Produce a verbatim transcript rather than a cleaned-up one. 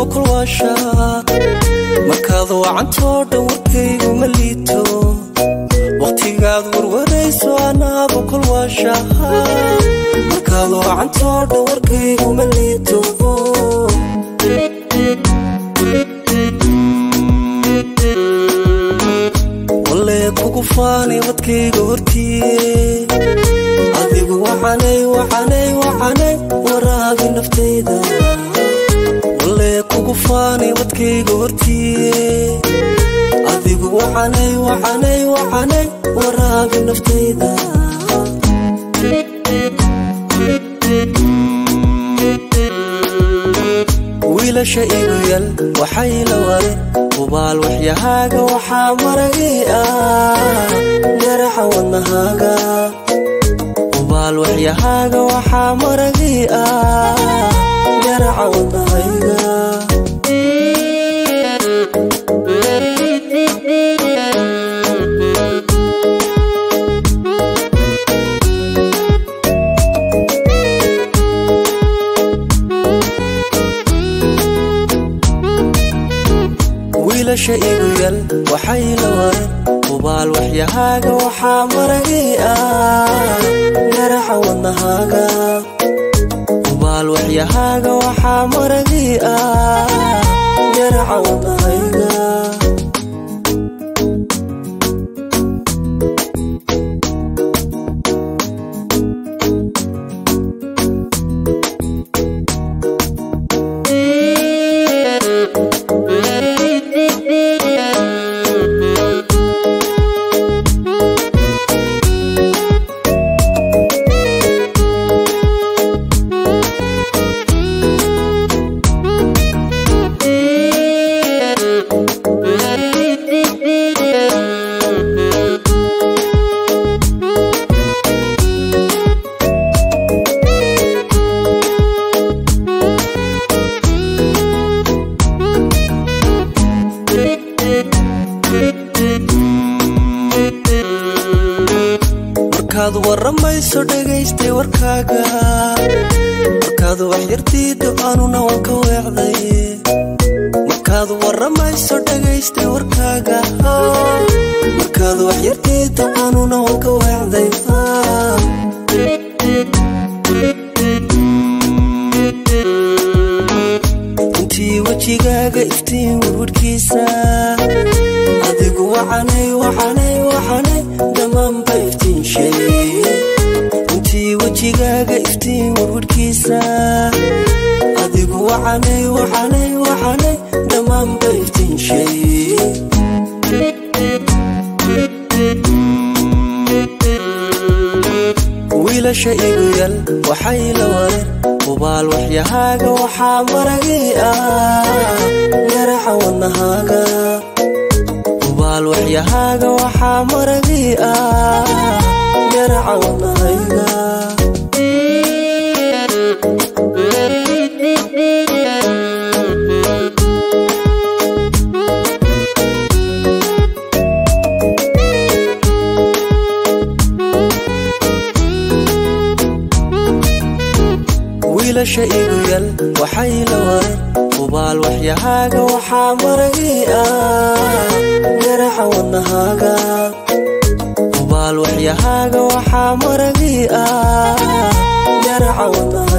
كل واشات مركض وعنتو دوركي ومليتو وقتي قاد وروريس وانا بكل واشات مركض وعنتو دوركي ومليتو والله كوكو فاني ودكي قورتي أذيق وحاني وحاني وحاني وراقي نفتيدا والله كوكو فاني ودكي قورتي أذيق وحاني وحاني وحاني وراقي نفتيدا ويلا شيء يل وحي لوري وبال وحيهاga waxaa maragay ah yaraxa wadnahaaga وبال وحيهاga waxaa maragay ah yaraxa wadnahayga ويلا شيء يل وحي لوري وبال وحيهاga waxaa maragay ah yaraxa wadnahaaga وبال وحيهاga waxaa maragay ah yaraxa wadnahayga markaad waramayso dhageystay warkaaga markaad wax yartiido aanuna waan ka weecday markaad waramayso dhageystay warkaaga markaad wax yartiido aanuna waan ka weecday intii wajigaaga iftiin warwarkiisa adigu waxanay waxanay waxanay dhammaan ba iftiin shay intii wajigaaga iftiin warwarkiisa adigu waxanay waxanay waxanay dhammaan ba iftiin shay wiila shaygu yal waxay la wareer وبال وحيهاga waxaa maragay ah yaraxa wadnahaaga وبال وحيهاga waxaa maragay ah yaraxa wadnahayga ويلا شيء يل وحي لوري وبال وحيهاga waxaa maragay ah yaraxa wadnahaaga وبال وحيهاga waxaa maragay ah yaraxa wadnahaaga